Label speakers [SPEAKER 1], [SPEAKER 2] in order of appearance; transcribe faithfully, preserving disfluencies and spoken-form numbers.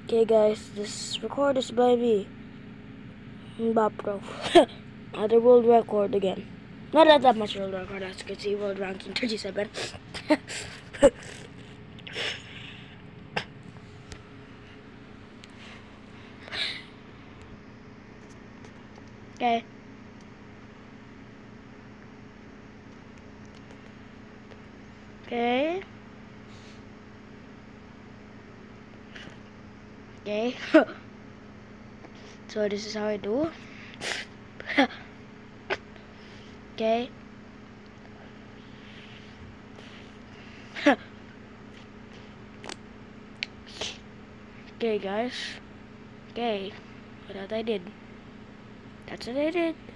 [SPEAKER 1] Okay guys, this record is by me, Bapro. Other world record again. Not that, that much world record, as you can see, world ranking thirty-seven. Okay. Okay. Okay. So this is how I do. Okay. Okay guys. Okay. What that I did. That's what I did.